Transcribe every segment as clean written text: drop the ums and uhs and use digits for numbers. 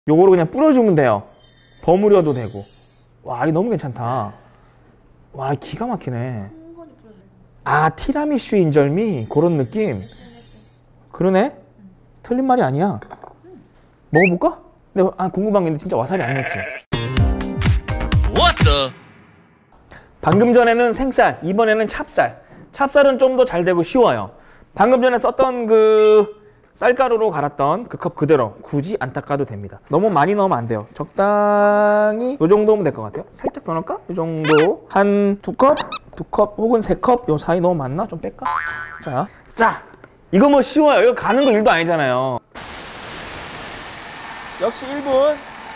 요거를 그냥 뿌려주면 돼요. 버무려도 되고. 와, 이거 너무 괜찮다. 와, 기가 막히네. 아, 티라미슈 인절미? 그런 느낌? 그러네? 틀린 말이 아니야. 먹어볼까? 근데 궁금한 게 있는데 진짜 와사비 안 넣었지? What the? 방금 전에는 생쌀, 이번에는 찹쌀. 찹쌀은 좀 더 잘 되고 쉬워요. 방금 전에 썼던 그 쌀가루로 갈았던 그 컵 그대로 굳이 안 닦아도 됩니다. 너무 많이 넣으면 안 돼요. 적당히 이 정도면 될 것 같아요. 살짝 더 넣을까? 이 정도. 한 2컵? 2컵 혹은 3컵? 요 사이 너무 많나? 좀 뺄까? 자, 이거 뭐 쉬워요. 이거 가는 거 일도 아니잖아요. 역시 1분.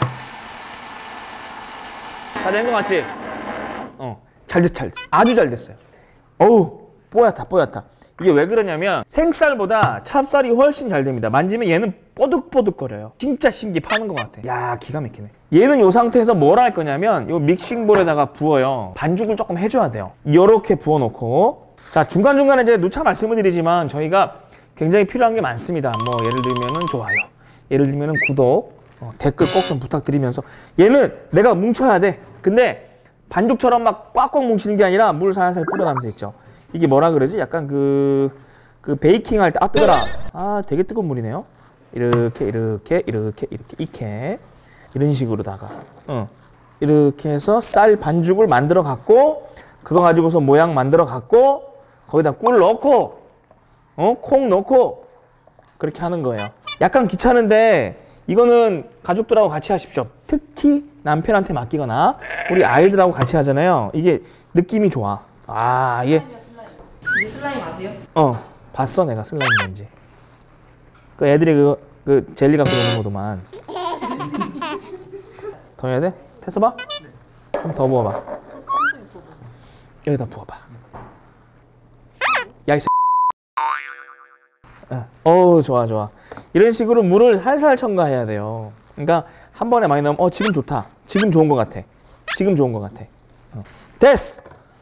다 된 거 같지? 잘 됐어. 아주 잘 됐어요. 어우, 뽀얗다. 이게 왜 그러냐면 생쌀보다 찹쌀이 훨씬 잘 됩니다. 만지면 얘는 뽀득뽀득거려요. 진짜 신기 파는 것 같아. 야, 기가 막히네. 얘는 이 상태에서 뭘 할 거냐면 요 믹싱볼에다가 부어요. 반죽을 조금 해줘야 돼요. 요렇게 부어놓고, 자, 중간중간에 이제 누차 말씀을 드리지만 저희가 굉장히 필요한 게 많습니다. 뭐 예를 들면은 좋아요, 예를 들면은 구독, 댓글 꼭 좀 부탁드리면서, 얘는 내가 뭉쳐야 돼. 근데 반죽처럼 막 꽉꽉 뭉치는 게 아니라 물 살살 뿌려가면서 있죠. 이게 뭐라 그러지? 약간 그 베이킹 할 때, 뜨거라. 되게 뜨거운 물이네요. 이렇게 이런 식으로다가 이렇게 해서 쌀 반죽을 만들어 갖고, 그거 가지고서 모양 만들어 갖고 거기다 꿀 넣고 콩 넣고 그렇게 하는 거예요. 약간 귀찮은데 이거는 가족들하고 같이 하십시오. 특히 남편한테 맡기거나 우리 아이들하고 같이 하잖아요. 이게 느낌이 좋아. 이게 슬라임 아세요? 봤어, 내가 슬라임 뭔지. 그 애들이 그 젤리 갖고 노는 거도만. 더 해야 돼? 됐어 봐? 좀 더 부어봐. 여기다 부어봐. 야, 이 새. 좋아. 이런 식으로 물을 살살 첨가해야 돼요. 그러니까 한 번에 많이 넣으면 지금 좋다. 지금 좋은 것 같아. 됐어!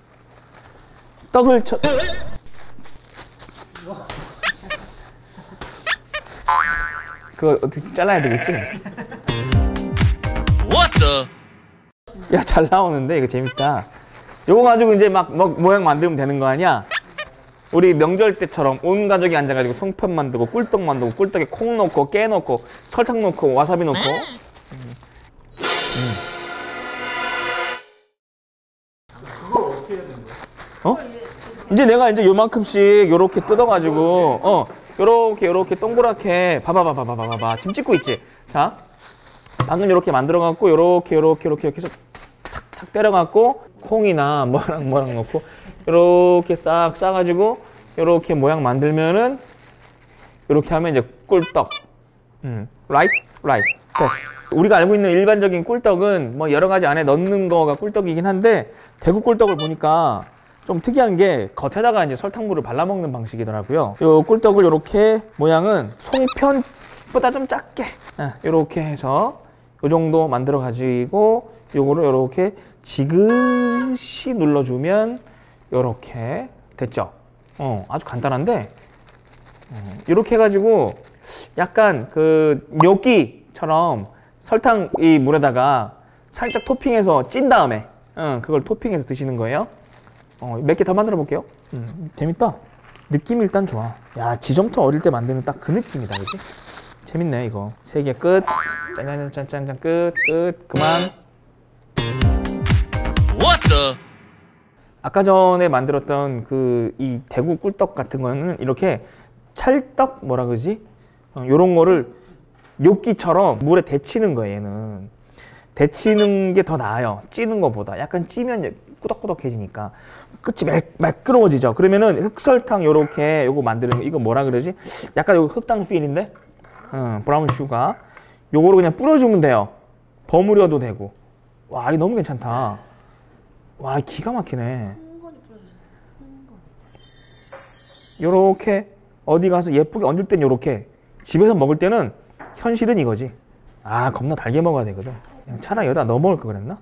떡을 그거 어떻게 잘라야 되겠지? What the? 야, 잘 나오는데 이거 재밌다. 요거 가지고 이제 막 모양 만들면 되는 거 아니야? 우리 명절 때처럼 온 가족이 앉아가지고 송편 만들고 꿀떡 만들고, 꿀떡에 콩 넣고 깨 넣고 설탕 넣고 와사비 넣고. 그걸 어떻게 해야 되는 거야? 이제 내가 요만큼씩 요렇게 뜯어가지고 요렇게 동그랗게 봐봐. 지금 찍고 있지? 자, 방금 요렇게 만들어갖고 요렇게 해서 탁 때려갖고 콩이나 뭐랑 넣고 요렇게 싹 싸가지고 요렇게 모양 만들면은 요렇게 하면 이제 꿀떡. right? 됐어. 우리가 알고 있는 일반적인 꿀떡은 뭐 여러 가지 안에 넣는 거가 꿀떡이긴 한데, 대구 꿀떡을 보니까 좀 특이한 게 겉에다가 이제 설탕물을 발라 먹는 방식이더라고요. 요 꿀떡을 요렇게 모양은 송편보다 좀 작게 요렇게 해서 요 정도 만들어 가지고 요거를 요렇게 지그시 눌러주면 요렇게 됐죠. 아주 간단한데 요렇게 해가지고 약간 그 gnocchi처럼 설탕 이 물에다가 살짝 토핑해서 찐 다음에 그걸 토핑해서 드시는 거예요. 몇 개 더 만들어 볼게요. 재밌다. 느낌이 일단 좋아. 야, 지점토 어릴 때 만드는 딱 그 느낌이다, 그치? 재밌네, 이거. 3개 끝. 짠짠짠짠짠 끝. 그만. What the? 아까 전에 만들었던 이 대구 꿀떡 같은 거는 이렇게 찰떡 뭐라 그러지? 요런 거를 gnocchi처럼 물에 데치는 거예요, 얘는. 데치는 게 더 나아요. 찌는 거보다. 약간 찌면 꾸덕꾸덕해지니까 끝이 매끄러워지죠. 그러면은 흑설탕 요렇게 요거 만드는 거, 이거 뭐라 그러지? 약간 요거 흑당 필인데? 브라운 슈가. 요거를 그냥 뿌려주면 돼요. 버무려도 되고. 와, 이거 너무 괜찮다. 와, 기가 막히네. 요렇게 어디 가서 예쁘게 얹을 땐 요렇게, 집에서 먹을 때는 현실은 이거지. 겁나 달게 먹어야 되거든. 그냥 차라리 여기다 넣어 먹을 걸 그랬나?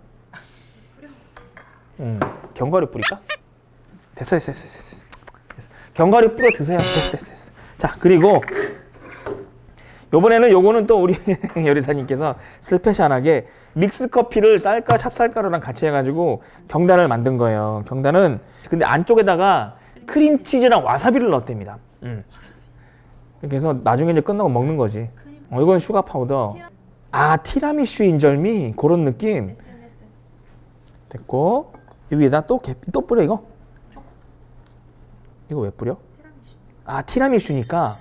견과류 뿌릴까? 됐어. 견과류 뿌려 드세요. 됐어. 자, 그리고 요번에는 요거는 또 우리 요리사님께서 스페셜하게 믹스 커피를 쌀가루, 찹쌀가루랑 같이 해가지고 경단을 만든 거예요. 경단은 근데 안쪽에다가 크림치즈랑 와사비를 넣었답니다. 그래서 나중에 이제 끝나고 먹는 거지. 이건 슈가 파우더. 아, 티라미슈 인절미 그런 느낌. 됐고 이 위에다 또 뿌려 이거. 이거 왜 뿌려? 아, 티라미슈니까.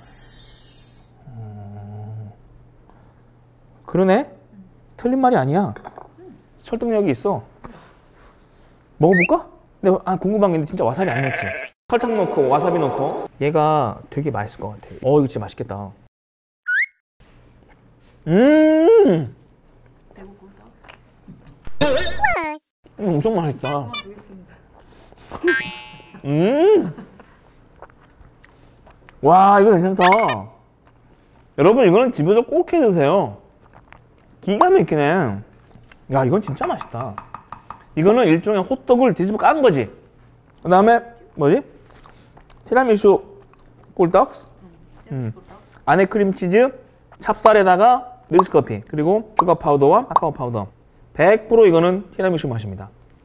그러네? 틀린 말이 아니야. 설득력이 있어. 먹어볼까? 근데 궁금한 게 있는데 진짜 와사비 안 넣지? 설탕 넣고 와사비 넣고 얘가 되게 맛있을 것 같아. 이거 진짜 맛있겠다. 엄청 맛있다. 와, 이거 괜찮다. 여러분 이거는 집에서 꼭 해드세요. 기가 막히네. 야, 이건 진짜 맛있다. 이거는 일종의 호떡을 뒤집어 깐 거지. 그 다음에 뭐지? 티라미슈 꿀떡. 안에 크림치즈, 찹쌀에다가 믹스커피, 그리고 슈가 파우더와 카카오 파우더. 100% 이거는 티라미슈 맛입니다.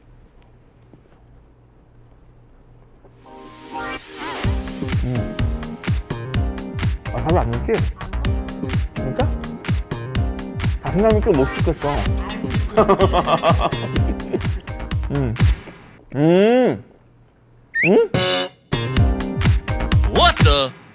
와사비 안 넣지? 진짜? 자신감 있게 못 시켰어. What the?